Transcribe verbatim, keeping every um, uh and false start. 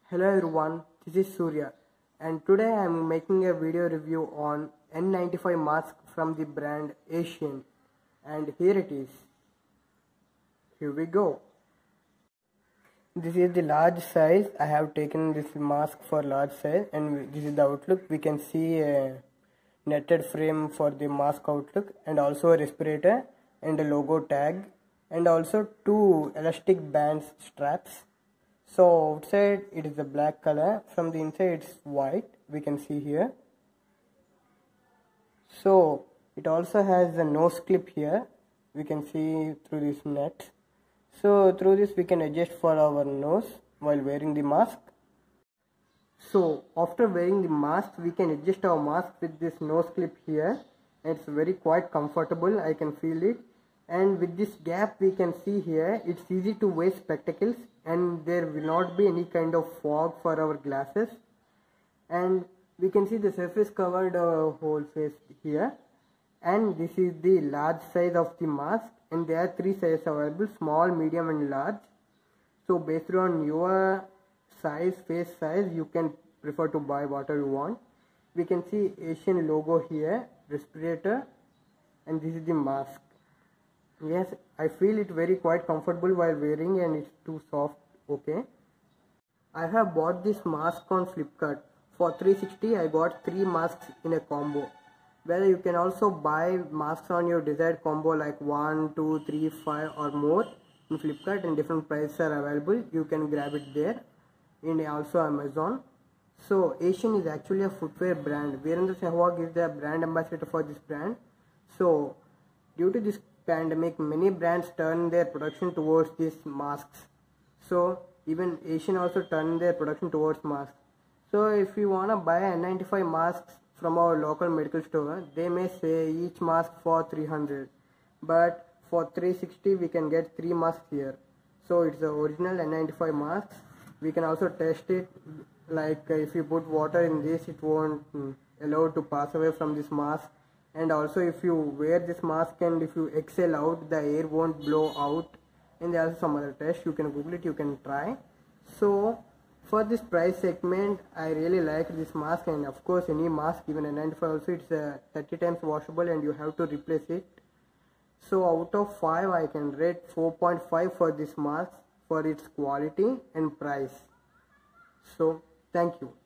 Hello everyone, this is Surya and today I am making a video review on N ninety-five mask from the brand Asian, and here it is. Here we go. This is the large size. I have taken this mask for large size, and this is the outlook. We can see a netted frame for the mask outlook, and also a respirator and a logo tag, and also two elastic bands straps. So outside it is a black color, from the inside it's white, we can see here. So it also has a nose clip here, we can see through this net. So through this we can adjust for our nose while wearing the mask. So after wearing the mask we can adjust our mask with this nose clip here, and it's very quite comfortable, I can feel it. And with this gap we can see here, it's easy to wear spectacles and there will not be any kind of fog for our glasses. And we can see the surface covered uh, whole face here. And this is the large size of the mask, and there are three sizes available: small, medium and large. So based on your size, face size, you can prefer to buy whatever you want. We can see Asian logo here, respirator, and this is the mask. Yes, I feel it very quite comfortable while wearing, and it's too soft. Okay, I have bought this mask on Flipkart for three hundred sixty. I got three masks in a combo. Whether you can also buy masks on your desired combo like one, two, three, five or more in Flipkart, and different prices are available. You can grab it there, in also Amazon. So Asian is actually a footwear brand. Virendra Sehwag is the brand ambassador for this brand. So due to this pandemic, many brands turn their production towards these masks. So even Asian also turned their production towards masks. So if you wanna buy N ninety-five masks from our local medical store, they may say each mask for three hundred, but for three hundred sixty we can get three masks here. So it's the original N ninety-five masks. We can also test it, like uh, if you put water in this, it won't mm, allow to pass away from this mask. And also if you wear this mask and if you exhale out, the air won't blow out. And there are some other tests, you can google it, you can try. So for this price segment, I really like this mask, and of course any mask, even a ninety-five also, it's uh, thirty times washable and you have to replace it. So out of five I can rate four point five for this mask for its quality and price. So thank you.